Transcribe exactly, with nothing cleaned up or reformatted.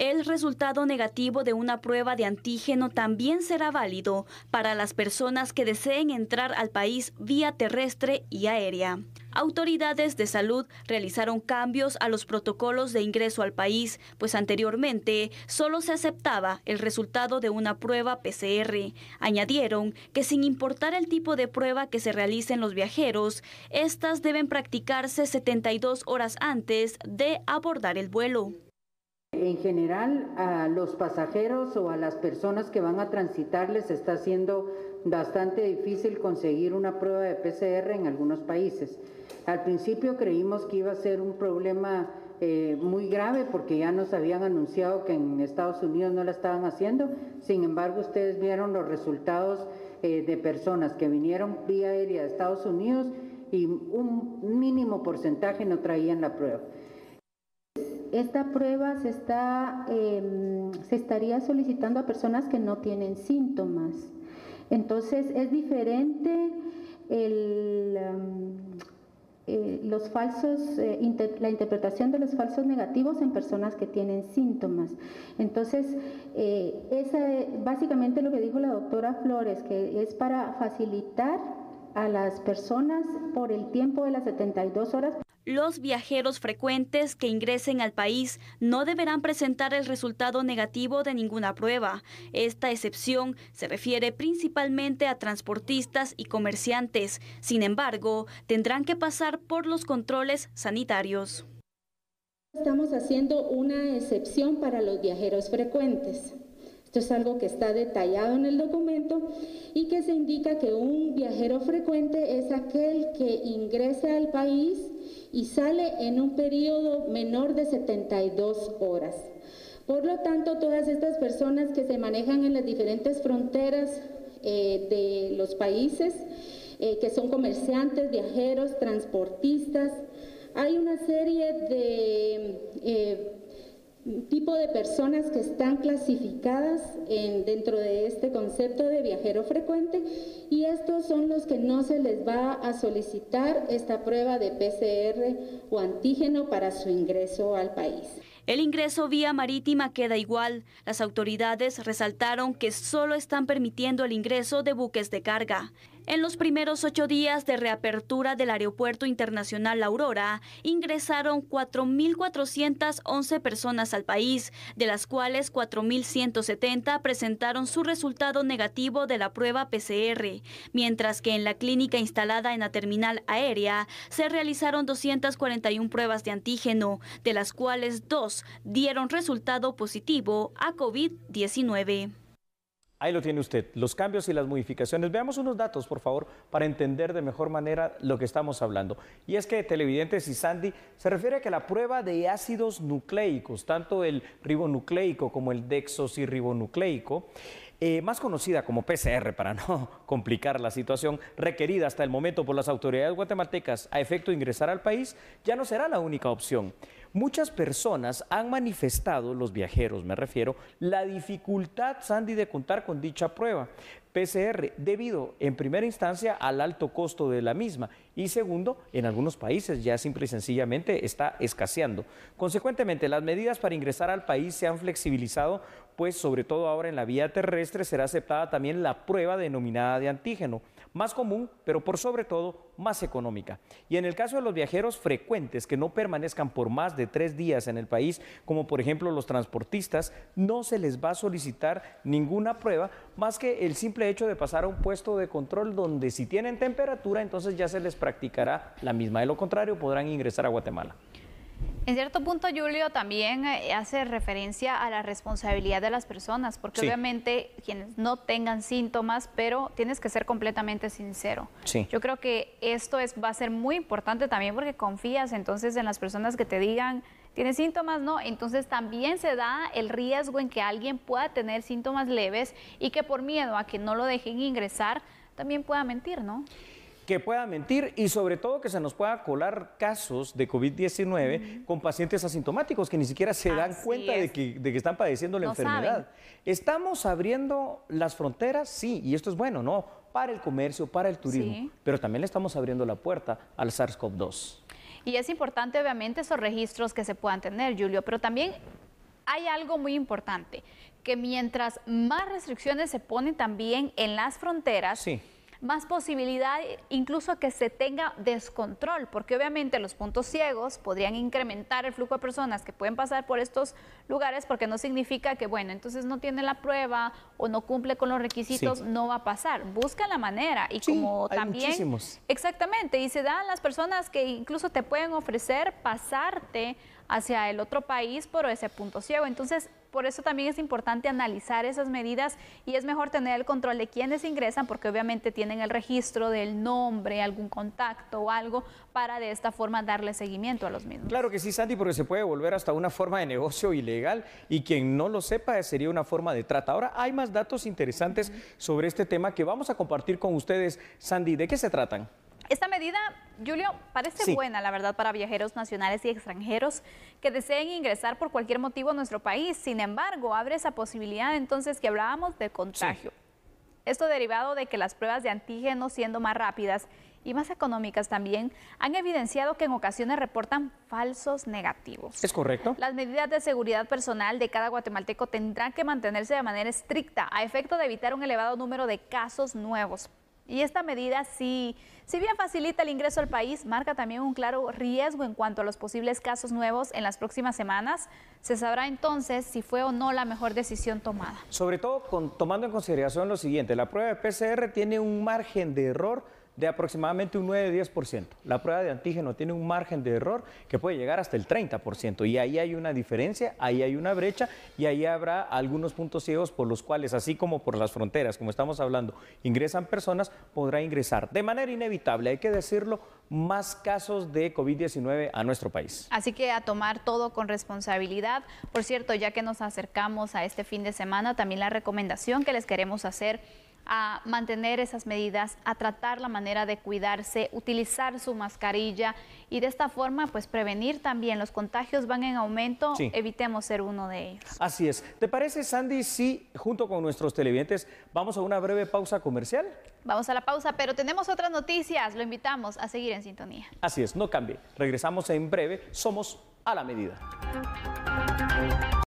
El resultado negativo de una prueba de antígeno también será válido para las personas que deseen entrar al país vía terrestre y aérea. Autoridades de salud realizaron cambios a los protocolos de ingreso al país, pues anteriormente solo se aceptaba el resultado de una prueba P C R. Añadieron que sin importar el tipo de prueba que se realicen los viajeros, estas deben practicarse setenta y dos horas antes de abordar el vuelo. En general, a los pasajeros o a las personas que van a transitar les está siendo bastante difícil conseguir una prueba de P C R en algunos países. Al principio creímos que iba a ser un problema eh, muy grave porque ya nos habían anunciado que en Estados Unidos no la estaban haciendo. Sin embargo, ustedes vieron los resultados eh, de personas que vinieron vía aérea de Estados Unidos y un mínimo porcentaje no traían la prueba. Esta prueba se, está, eh, se estaría solicitando a personas que no tienen síntomas. Entonces es diferente el, um, eh, los falsos, eh, inter, la interpretación de los falsos negativos en personas que tienen síntomas. Entonces, eh, esa es básicamente lo que dijo la doctora Flores, que es para facilitar a las personas por el tiempo de las setenta y dos horas. Los viajeros frecuentes que ingresen al país no deberán presentar el resultado negativo de ninguna prueba. Esta excepción se refiere principalmente a transportistas y comerciantes. Sin embargo, tendrán que pasar por los controles sanitarios. Estamos haciendo una excepción para los viajeros frecuentes. Esto es algo que está detallado en el documento y que se indica que un viajero frecuente es aquel que ingresa al país y sale en un periodo menor de setenta y dos horas. Por lo tanto, todas estas personas que se manejan en las diferentes fronteras eh, de los países, eh, que son comerciantes, viajeros, transportistas, hay una serie de eh, tipo de personas que están clasificadas en, dentro de este concepto de viajero frecuente, y estos son los que no se les va a solicitar esta prueba de P C R o antígeno para su ingreso al país. El ingreso vía marítima queda igual. Las autoridades resaltaron que solo están permitiendo el ingreso de buques de carga. En los primeros ocho días de reapertura del Aeropuerto Internacional La Aurora, ingresaron cuatro mil cuatrocientas once personas al país, de las cuales cuatro mil ciento setenta presentaron su resultado negativo de la prueba P C R, mientras que en la clínica instalada en la terminal aérea se realizaron doscientas cuarenta y una pruebas de antígeno, de las cuales dos dieron resultado positivo a COVID diecinueve. Ahí lo tiene usted, los cambios y las modificaciones. Veamos unos datos, por favor, para entender de mejor manera lo que estamos hablando. Y es que, televidentes y Sandy, se refiere a que la prueba de ácidos nucleicos, tanto el ribonucleico como el desoxirribonucleico, eh, más conocida como P C R, para no complicar la situación, requerida hasta el momento por las autoridades guatemaltecas a efecto de ingresar al país, ya no será la única opción. Muchas personas han manifestado, los viajeros me refiero, la dificultad, Sandy, de contar con dicha prueba P C R, debido en primera instancia al alto costo de la misma y segundo, en algunos países ya simple y sencillamente está escaseando. Consecuentemente, las medidas para ingresar al país se han flexibilizado, pues sobre todo ahora en la vía terrestre será aceptada también la prueba denominada de antígeno, más común, pero por sobre todo más económica. Y en el caso de los viajeros frecuentes que no permanezcan por más de tres días en el país, como por ejemplo los transportistas, no se les va a solicitar ninguna prueba más que el simple hecho de pasar a un puesto de control donde si tienen temperatura, entonces ya se les practicará la misma. De lo contrario, podrán ingresar a Guatemala. En cierto punto, Julio, también hace referencia a la responsabilidad de las personas, porque sí, obviamente quienes no tengan síntomas, pero tienes que ser completamente sincero. Sí. Yo creo que esto es, va a ser muy importante también porque confías entonces en las personas que te digan, ¿tienes síntomas? No, entonces también se da el riesgo en que alguien pueda tener síntomas leves y que por miedo a que no lo dejen ingresar, también pueda mentir, ¿no? Que pueda mentir y sobre todo que se nos pueda colar casos de COVID diecinueve uh-huh. con pacientes asintomáticos que ni siquiera se dan Así cuenta de que, de que están padeciendo la no enfermedad. Saben. ¿Estamos abriendo las fronteras? Sí, y esto es bueno, ¿no? Para el comercio, para el turismo, sí, pero también le estamos abriendo la puerta al SARS CoV dos. Y es importante obviamente esos registros que se puedan tener, Julio, pero también hay algo muy importante, que mientras más restricciones se ponen también en las fronteras, sí, más posibilidad incluso que se tenga descontrol, porque obviamente los puntos ciegos podrían incrementar el flujo de personas que pueden pasar por estos lugares, porque no significa que, bueno, entonces no tiene la prueba o no cumple con los requisitos, sí, no va a pasar. Busca la manera y sí, como hay también... Muchísimos. Exactamente, y se dan las personas que incluso te pueden ofrecer pasarte hacia el otro país por ese punto ciego. Entonces, por eso también es importante analizar esas medidas y es mejor tener el control de quiénes ingresan, porque obviamente tienen el registro del nombre, algún contacto o algo, para de esta forma darle seguimiento a los mismos. Claro que sí, Sandy, porque se puede volver hasta una forma de negocio ilegal y quien no lo sepa sería una forma de trata. Ahora hay más datos interesantes uh-huh. sobre este tema que vamos a compartir con ustedes. Sandy, ¿de qué se tratan? Esta medida, Julio, parece sí. buena, la verdad, para viajeros nacionales y extranjeros que deseen ingresar por cualquier motivo a nuestro país. Sin embargo, abre esa posibilidad entonces que hablábamos de contagio. Sí. Esto derivado de que las pruebas de antígenos, siendo más rápidas y más económicas también, han evidenciado que en ocasiones reportan falsos negativos. ¿Es correcto? Las medidas de seguridad personal de cada guatemalteco tendrán que mantenerse de manera estricta a efecto de evitar un elevado número de casos nuevos. Y esta medida, si, si bien facilita el ingreso al país, marca también un claro riesgo en cuanto a los posibles casos nuevos en las próximas semanas. Se sabrá entonces si fue o no la mejor decisión tomada. Sobre todo con, tomando en consideración lo siguiente, la prueba de P C R tiene un margen de error de aproximadamente un nueve a diez por ciento. La prueba de antígeno tiene un margen de error que puede llegar hasta el treinta por ciento y ahí hay una diferencia, ahí hay una brecha y ahí habrá algunos puntos ciegos por los cuales, así como por las fronteras, como estamos hablando, ingresan personas, podrá ingresar de manera inevitable, hay que decirlo, más casos de COVID diecinueve a nuestro país. Así que a tomar todo con responsabilidad. Por cierto, ya que nos acercamos a este fin de semana, también la recomendación que les queremos hacer a mantener esas medidas, a tratar la manera de cuidarse, utilizar su mascarilla y de esta forma pues prevenir también. Los contagios van en aumento, sí. Evitemos ser uno de ellos. Así es. ¿Te parece, Sandy, si junto con nuestros televidentes vamos a una breve pausa comercial? Vamos a la pausa, pero tenemos otras noticias, lo invitamos a seguir en sintonía. Así es, no cambie. Regresamos en breve, somos A la Medida.